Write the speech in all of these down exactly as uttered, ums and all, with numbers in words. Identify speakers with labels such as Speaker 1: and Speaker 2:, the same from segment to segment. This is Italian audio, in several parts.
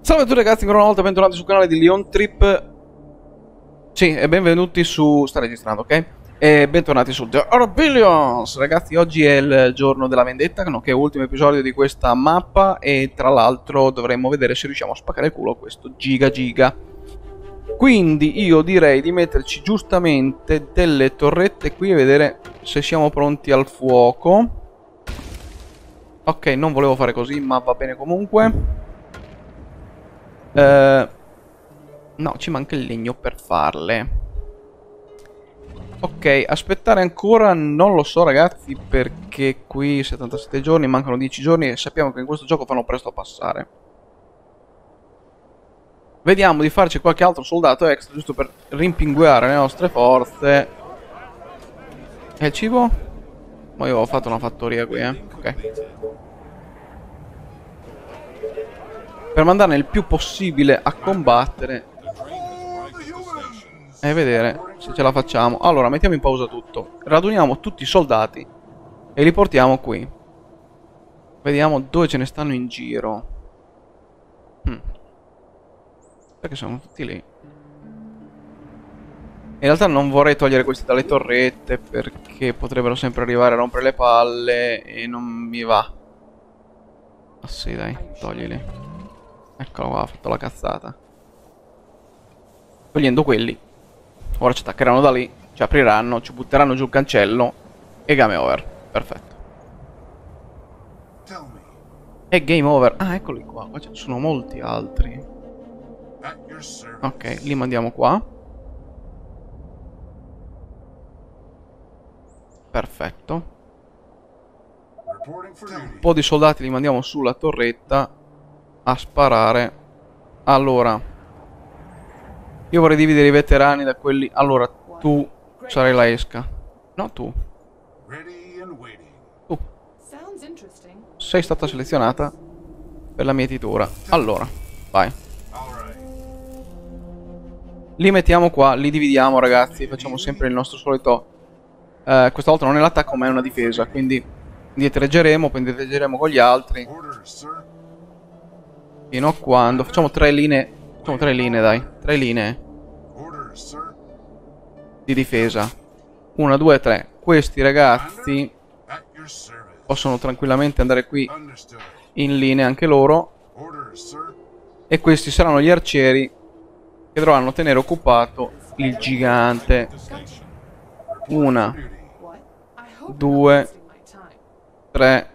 Speaker 1: Salve a tutti ragazzi, ancora una volta bentornati sul canale di Leon Trip. Sì, e benvenuti su... sta registrando, ok? E bentornati su The Orbillions. Ragazzi, oggi è il giorno della vendetta, nonché ultimo episodio di questa mappa. E tra l'altro dovremmo vedere se riusciamo a spaccare il culo a questo Giga Giga. Quindi io direi di metterci giustamente delle torrette qui e vedere se siamo pronti al fuoco. Ok, non volevo fare così, ma va bene comunque. Uh, no, ci manca il legno per farle. Ok, aspettare ancora non lo so ragazzi, perché qui settantasette giorni, mancano dieci giorni e sappiamo che in questo gioco fanno presto a passare. Vediamo di farci qualche altro soldato extra, giusto per rimpinguare le nostre forze. E il cibo? Ma io ho fatto una fattoria qui, eh. Ok. Per mandarne il più possibile a combattere e vedere se ce la facciamo. Allora, mettiamo in pausa tutto. Raduniamo tutti i soldati e li portiamo qui. Vediamo dove ce ne stanno in giro. Hmm. Perché sono tutti lì. In realtà non vorrei togliere questi dalle torrette, perché potrebbero sempre arrivare a rompere le palle e non mi va. Ah sì, dai, toglili. Eccolo qua, ha fatto la cazzata. Togliendo quelli. Ora ci attaccheranno da lì, ci apriranno, ci butteranno giù il cancello e game over. Perfetto. E game over. Ah, eccoli qua. Qua ce ne sono molti altri. Ok, li mandiamo qua. Perfetto. Un po' di soldati li mandiamo sulla torretta a sparare. Allora, io vorrei dividere i veterani da quelli. Allora, tu sarai la esca. No, tu. Tu. Sei stata selezionata per la mietitura. Allora, vai. Li mettiamo qua, li dividiamo ragazzi. Facciamo sempre il nostro solito. eh, Questa volta non è l'attacco ma è una difesa. Quindi indietreggeremo, poi indietreggeremo con gli altri fino a quando. Facciamo tre linee. Facciamo tre linee, dai. Tre linee di difesa. Una, due, tre. Questi ragazzi possono tranquillamente andare qui in linea anche loro. E questi saranno gli arcieri che dovranno tenere occupato il gigante. Una, due, tre,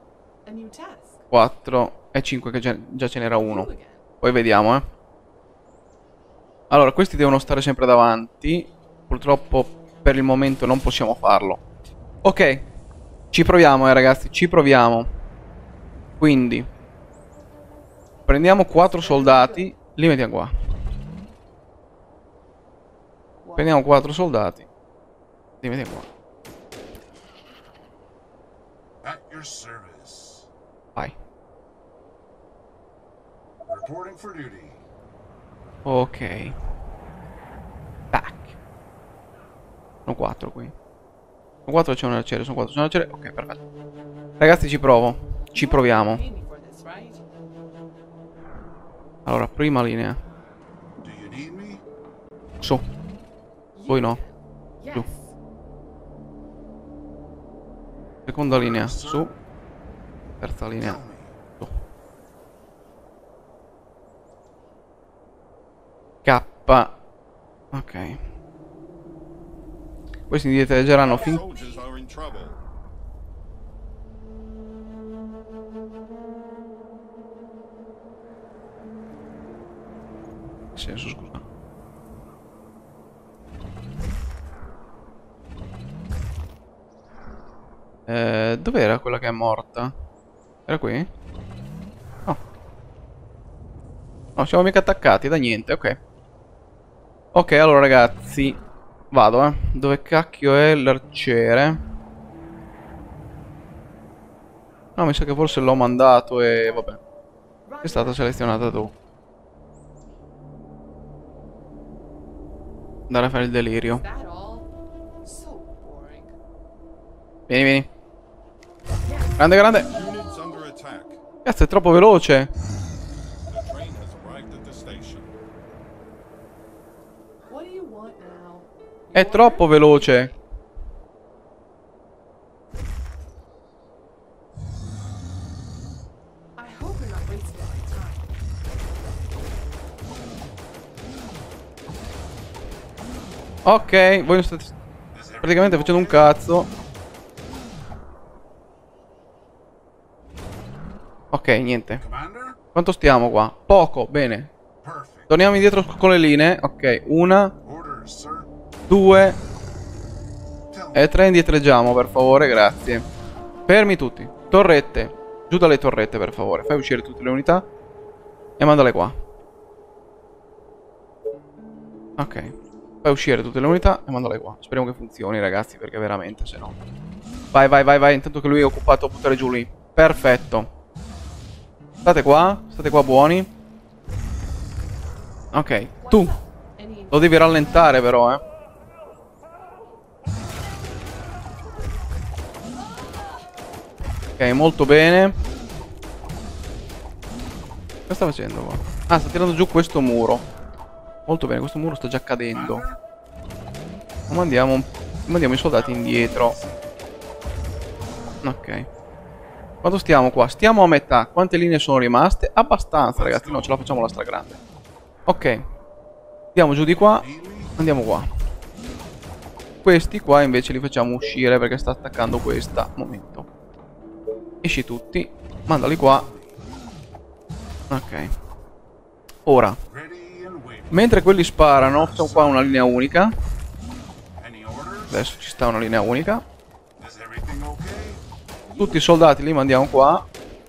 Speaker 1: quattro e cinque, che già ce n'era uno. Poi vediamo, eh. Allora, questi devono stare sempre davanti. Purtroppo per il momento non possiamo farlo. Ok, ci proviamo, eh ragazzi, ci proviamo. Quindi prendiamo quattro soldati, li mettiamo qua. Prendiamo quattro soldati, li mettiamo qua. Vai. Ok. Tac. Sono quattro qui. Sono quattro, c'è un arciere, sono quattro, c'è un arciere. Ok, perfetto. Ragazzi, ci provo. Ci proviamo. Allora, prima linea. Su. Voi no. Giù. Seconda linea. Su. Terza linea. Su. K. Ok. Questi indietreggeranno fin... Che senso, scusa? Eh, dov'era quella che è morta? Era qui? No. No, siamo mica attaccati da niente, ok. Ok, allora ragazzi, vado, eh. Dove cacchio è l'arciere? No, mi sa che forse l'ho mandato e vabbè. È stata selezionata tu. Andare a fare il delirio. Vieni, vieni. Grande, grande. Cazzo, è troppo veloce. È troppo veloce. Ok, voi non state praticamente facendo un cazzo. Ok, niente. Quanto stiamo qua? Poco, bene. Torniamo indietro con le linee. Ok, una, due e tre. Indietreggiamo, per favore, grazie. Fermi tutti. Torrette. Giù dalle torrette, per favore. Fai uscire tutte le unità e mandale qua. Ok. Fai uscire tutte le unità e mandale qua. Speriamo che funzioni, ragazzi, perché veramente, se no... Vai, vai, vai, vai. Intanto che lui è occupato a buttare giù lì. Perfetto. State qua. State qua buoni. Ok. Tu. Lo devi rallentare, però, eh. Ok, molto bene. Cosa sta facendo qua? Ah, sta tirando giù questo muro. Molto bene, questo muro sta già cadendo. Mandiamo, mandiamo i soldati indietro. Ok. Quanto stiamo qua? Stiamo a metà. Quante linee sono rimaste? Abbastanza, ragazzi. No, ce la facciamo la stragrande. Ok. Andiamo giù di qua. Andiamo qua. Questi qua invece li facciamo uscire perché sta attaccando questa. Momento. Esci tutti. Mandali qua. Ok. Ora, mentre quelli sparano, facciamo qua una linea unica. Adesso ci sta una linea unica. Tutti i soldati li mandiamo qua.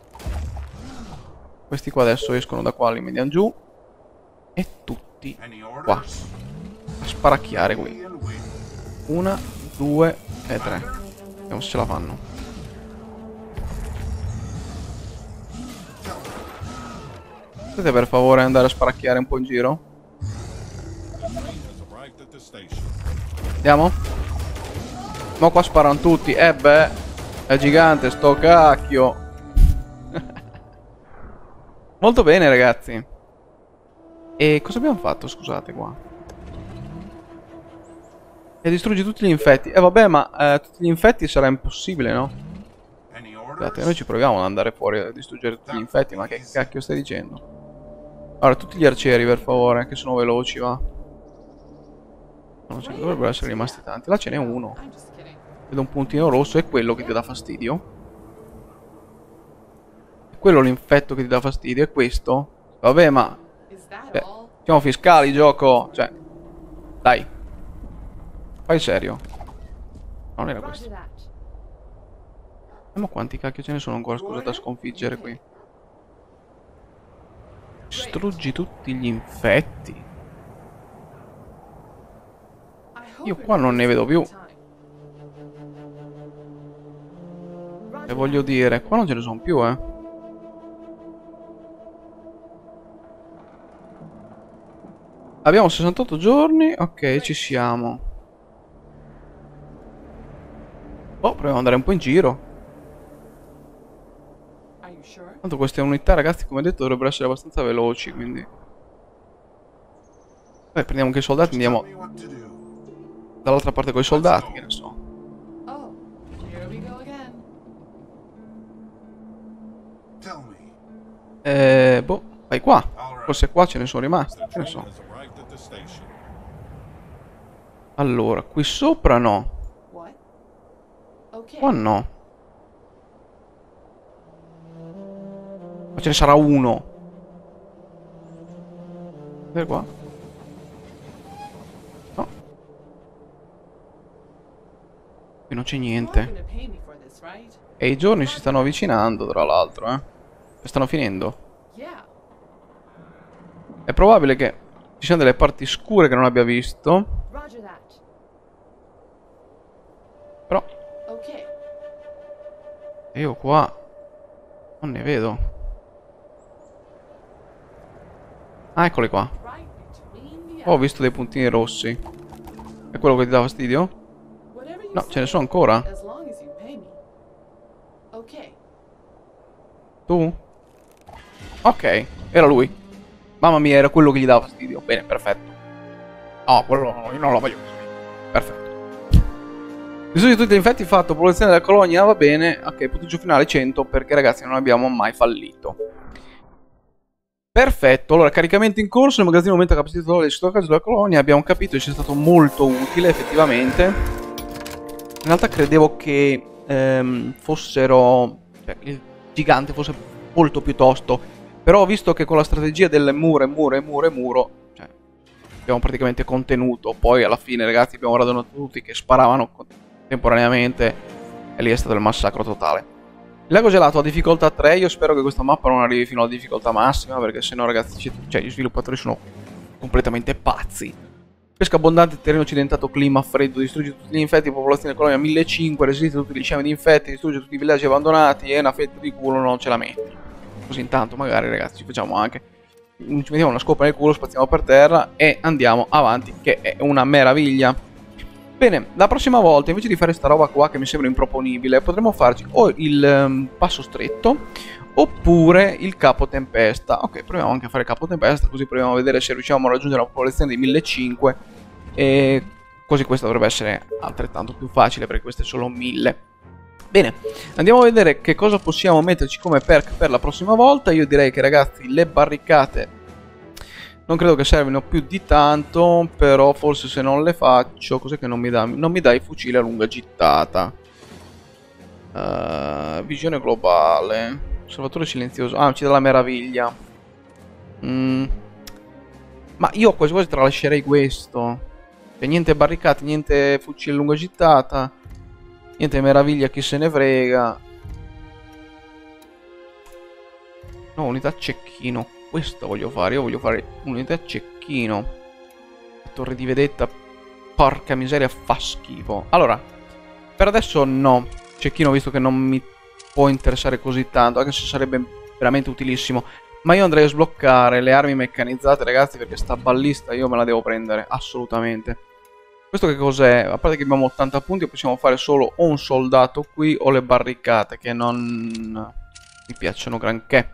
Speaker 1: Questi qua adesso escono da qua, li mandiamo giù. E tutti qua. A sparacchiare qui. Una, due e tre. Vediamo se ce la fanno. Potete per favore andare a sparacchiare un po' in giro? Andiamo? Ma qua sparano tutti. Eh beh, è gigante sto cacchio. Molto bene, ragazzi. E cosa abbiamo fatto, scusate, qua? E distruggi tutti gli infetti. Eh vabbè, ma eh, tutti gli infetti sarà impossibile, no? Scusate, noi ci proviamo ad andare fuori a distruggere tutti gli infetti, ma che cacchio stai dicendo? Allora, tutti gli arcieri, per favore, che sono veloci, va. Non ce ne dovrebbero essere rimasti tanti. Là ce n'è uno. Vedo un puntino rosso. È quello che ti dà fastidio? È quello l'infetto che ti dà fastidio? È questo? Vabbè, ma... Cioè, siamo fiscali, gioco. Cioè, dai. Fai serio. Non era questo. Ma quanti cacchio ce ne sono ancora, scusa, da sconfiggere qui? Distruggi tutti gli infetti. Io qua non ne vedo più. E voglio dire, qua non ce ne sono più, eh. Abbiamo sessantotto giorni. Ok, ci siamo. Oh, proviamo ad andare un po' in giro. Tanto queste unità, ragazzi, come detto, dovrebbero essere abbastanza veloci, quindi... Beh, prendiamo anche i soldati, andiamo dall'altra parte con i soldati, che ne so. Eh, boh, vai qua. Forse qua ce ne sono rimasti, che ne so. Allora, qui sopra no. Qua no. Ma ce ne sarà uno. Vedete qua? No. Qui non c'è niente. E i giorni si stanno avvicinando, tra l'altro, eh. E stanno finendo. È probabile che ci siano delle parti scure che non abbia visto. Però io qua non ne vedo. Ah, eccoli qua. Oh, ho visto dei puntini rossi. È quello che ti dà fastidio? No, ce ne sono ancora. Tu? Ok, era lui. Mamma mia, era quello che gli dava fastidio. Bene, perfetto. Oh, quello io non lo voglio così. Perfetto. Risultato di tutti gli infetti fatto, popolazione della colonia va bene. Ok, punteggio finale cento perché ragazzi non abbiamo mai fallito. Perfetto, allora caricamento in corso, il magazzino aumenta la capacità di stoccaggio della colonia, abbiamo capito che ci è stato molto utile effettivamente. In realtà credevo che ehm, fossero, cioè, il gigante fosse molto più tosto, però ho visto che con la strategia del muro e muro e muro e muro, cioè, abbiamo praticamente contenuto, poi alla fine ragazzi abbiamo radunato tutti che sparavano contemporaneamente e lì è stato il massacro totale. Il lago gelato ha difficoltà tre, io spero che questa mappa non arrivi fino alla difficoltà massima, perché sennò ragazzi, cioè gli sviluppatori sono completamente pazzi. Pesca abbondante, terreno accidentato, clima freddo, distrugge tutti gli infetti, popolazione della colonia millecinquecento, resiste tutti gli scemi di infetti, distrugge tutti i villaggi abbandonati e una fetta di culo non ce la metti. Così intanto magari ragazzi ci facciamo anche, ci mettiamo una scopa nel culo, spaziamo per terra e andiamo avanti, che è una meraviglia. Bene, la prossima volta invece di fare sta roba qua che mi sembra improponibile, potremmo farci o il um, passo stretto oppure il capo tempesta. Ok, proviamo anche a fare capo tempesta, così proviamo a vedere se riusciamo a raggiungere una popolazione di millecinquecento e così questo dovrebbe essere altrettanto più facile perché questo è solo mille. Bene, andiamo a vedere che cosa possiamo metterci come perk per la prossima volta. Io direi che ragazzi le barricate non credo che servino più di tanto, però forse se non le faccio, cos'è che non mi dà? Non mi dà i fucili a lunga gittata. Uh, visione globale. Osservatore silenzioso. Ah, ci dà la meraviglia. Mm. Ma io quasi quasi tralascerei questo. Cioè, niente barricate, niente fucili a lunga gittata. Niente meraviglia, chi se ne frega. No, unità cecchino. Questo voglio fare, io voglio fare un'unità cecchino. La torre di vedetta, porca miseria, fa schifo. Allora, per adesso no, cecchino visto che non mi può interessare così tanto, anche se sarebbe veramente utilissimo. Ma io andrei a sbloccare le armi meccanizzate ragazzi, perché sta ballista io me la devo prendere, assolutamente. Questo che cos'è? A parte che abbiamo ottanta punti, possiamo fare solo o un soldato qui o le barricate, che non mi piacciono granché.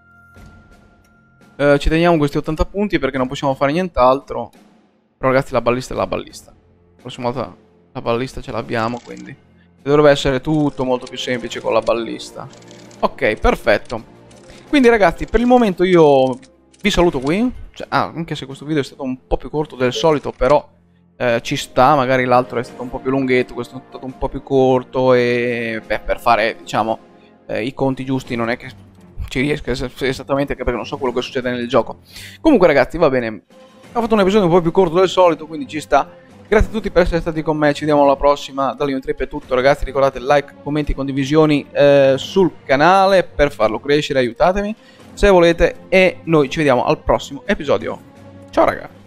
Speaker 1: Uh, ci teniamo questi ottanta punti perché non possiamo fare nient'altro. Però ragazzi la ballista è la ballista. La prossima volta la ballista ce l'abbiamo, quindi dovrebbe essere tutto molto più semplice con la ballista. Ok, perfetto. Quindi ragazzi per il momento io vi saluto qui, cioè, ah, anche se questo video è stato un po' più corto del solito, però eh, ci sta. Magari l'altro è stato un po' più lunghetto, questo è stato un po' più corto. E beh, per fare diciamo eh, i conti giusti non è che ci riesco esattamente, perché non so quello che succede nel gioco. Comunque ragazzi va bene, ho fatto un episodio un po' più corto del solito, quindi ci sta. Grazie a tutti per essere stati con me, ci vediamo alla prossima. Da Leon Trip è tutto ragazzi, ricordate like, commenti, condivisioni eh, sul canale per farlo crescere, aiutatemi se volete, e noi ci vediamo al prossimo episodio. Ciao ragazzi.